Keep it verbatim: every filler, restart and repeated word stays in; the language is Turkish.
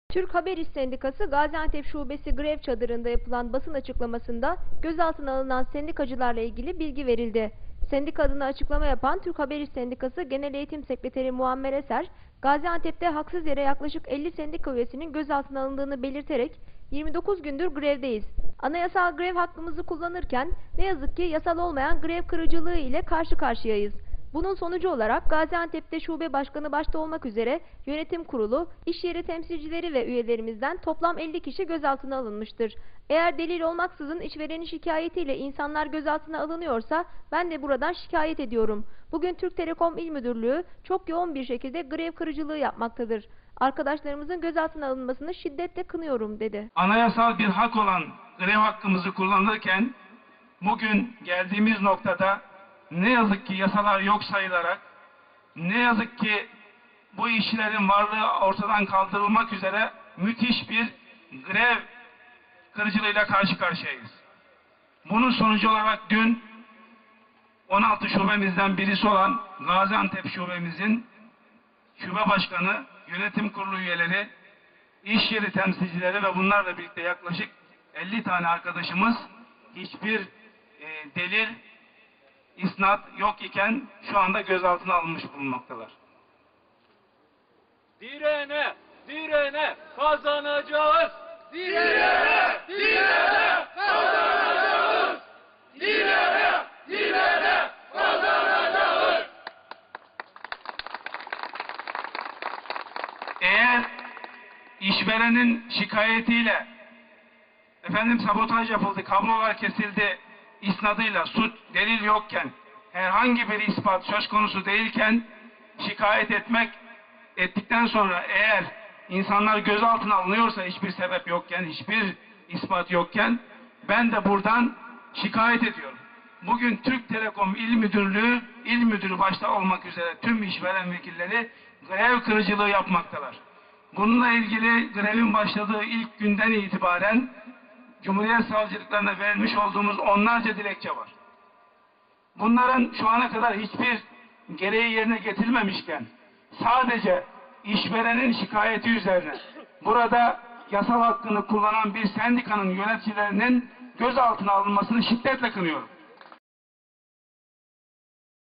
Türk Haber İş Sendikası Gaziantep Şubesi grev çadırında yapılan basın açıklamasında gözaltına alınan sendikacılarla ilgili bilgi verildi. Sendika adına açıklama yapan Türk Haber İş Sendikası Genel Eğitim Sekreteri Muammer Eser, Gaziantep'te haksız yere yaklaşık elli sendika üyesinin gözaltına alındığını belirterek yirmi dokuz gündür grevdeyiz. Anayasal grev hakkımızı kullanırken ne yazık ki yasal olmayan grev kırıcılığı ile karşı karşıyayız. Bunun sonucu olarak Gaziantep'te şube başkanı başta olmak üzere yönetim kurulu, iş yeri temsilcileri ve üyelerimizden toplam elli kişi gözaltına alınmıştır. Eğer delil olmaksızın işverenin şikayetiyle insanlar gözaltına alınıyorsa ben de buradan şikayet ediyorum. Bugün Türk Telekom İl Müdürlüğü çok yoğun bir şekilde grev kırıcılığı yapmaktadır. Arkadaşlarımızın gözaltına alınmasını şiddetle kınıyorum dedi. Anayasal bir hak olan grev hakkımızı kullanırken bugün geldiğimiz noktada ne yazık ki yasalar yok sayılarak, ne yazık ki bu işçilerin varlığı ortadan kaldırılmak üzere müthiş bir grev kırıcılığıyla karşı karşıyayız. Bunun sonucu olarak dün on altı şubemizden birisi olan Gaziantep şubemizin şube başkanı, yönetim kurulu üyeleri, iş yeri temsilcileri ve bunlarla birlikte yaklaşık elli tane arkadaşımız hiçbir e, delil, İsnat yok iken şu anda gözaltına alınmış bulunmaktalar. Direne, direne kazanacağız. Direne, direne kazanacağız. Direne, direne kazanacağız. Eğer işverenin şikayetiyle efendim sabotaj yapıldı, kablolar kesildi, isnadıyla suç, delil yokken, herhangi bir ispat söz konusu değilken şikayet etmek, ettikten sonra eğer insanlar gözaltına alınıyorsa hiçbir sebep yokken, hiçbir ispat yokken ben de buradan şikayet ediyorum. Bugün Türk Telekom İl Müdürlüğü, İl Müdürü başta olmak üzere tüm işveren vekilleri grev kırıcılığı yapmaktalar. Bununla ilgili grevin başladığı ilk günden itibaren Cumhuriyet Savcılıklarına vermiş olduğumuz onlarca dilekçe var. Bunların şu ana kadar hiçbir gereği yerine getirilmemişken sadece işverenin şikayeti üzerine burada yasal hakkını kullanan bir sendikanın yöneticilerinin gözaltına alınmasını şiddetle kınıyorum.